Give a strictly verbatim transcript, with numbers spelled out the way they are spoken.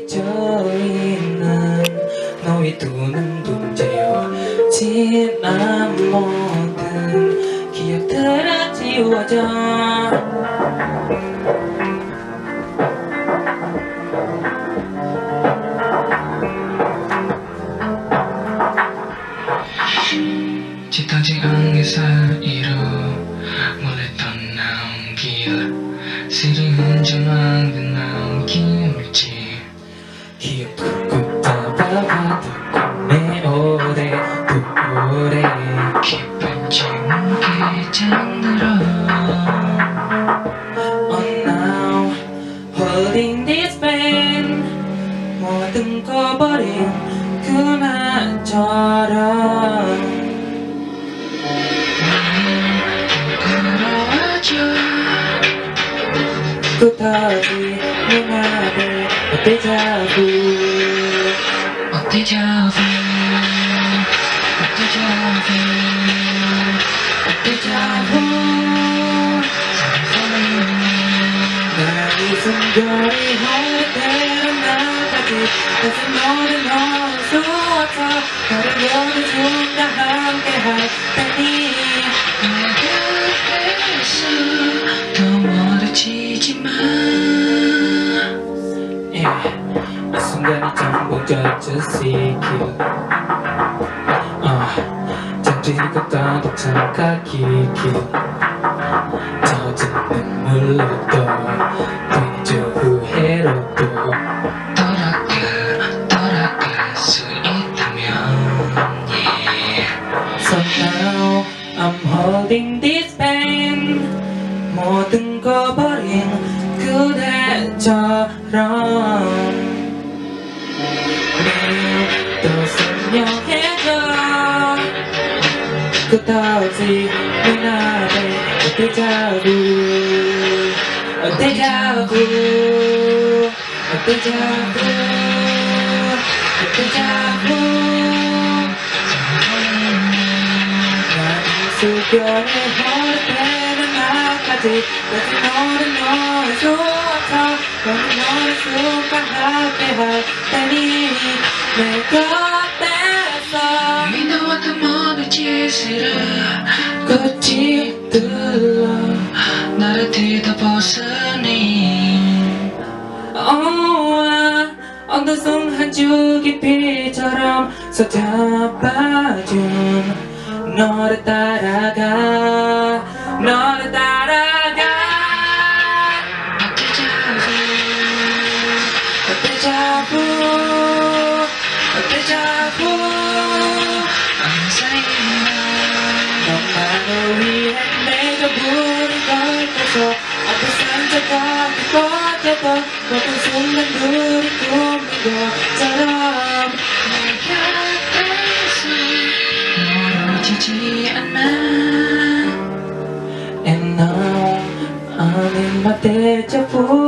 비춰있는 너의 두 눈동자여 지난 모든 기억들은 지워져 짙어진 안개 사이로 몰래 떠나온 길 시린 흔적만 그 남김을지 기억도 굽다봐봐도 꿈에 오래 또 오래 깊은 침묵에 잠들어 Oh now holding this pen 모든 꺼버린 그날처럼 끝없이 눈앞에 어때자부 어때자부 어때자부 어때자부 난 이 순간이 허락되는 나까지 다시 너는 너를 쏟아 너를 여는 순간 함께할 테니 내 곁에서 더 멀어지지마 yeah. 이 순간이 전부 젖어지길 uh, 잠들고 가득 찬 가기길 젖은 눈물로도 뒤져 후회로도 돌아가 돌아갈 수 있다면 yeah. So now I'm holding this pen 모든 거 버린 그대처럼 또 설명해줘 끝없이 눈앞에 어때자부 어때자부 어때자부 어때자부 난 수견에 허락되는 나까지 다시 너는 너의 수업터 너는 너의 순간 함께할 테니 내 곁에서 이 너와 더 먼 짓을 꽃이 들러 나를 뒤덮었으니 oh, 언더송 한 줄기 빛처럼 서잡아준 너를 따라가 너를 따라가 어때자부 어때자부 어느 사이인가 너만을 위해 내가 부른 걸고서 앞에 산적과 기뻐져도 모든 순간들이 꿈인 것처럼 내 곁에서 멀어지지 않아 And now I'm in my deja vu